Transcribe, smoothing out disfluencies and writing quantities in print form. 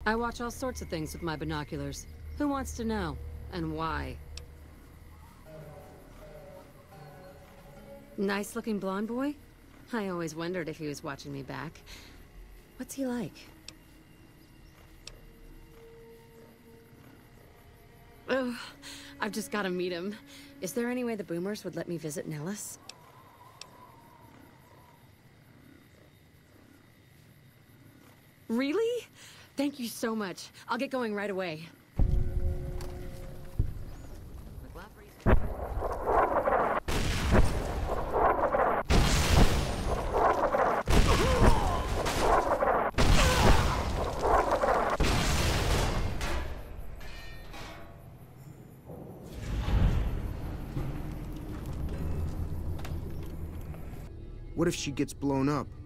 I watch all sorts of things with my binoculars. Who wants to know? And why? Nice-looking blonde boy? I always wondered if he was watching me back. What's he like? Oh, I've just got to meet him. Is there any way the boomers would let me visit Nellis? Really? Thank you so much. I'll get going right away. What if she gets blown up?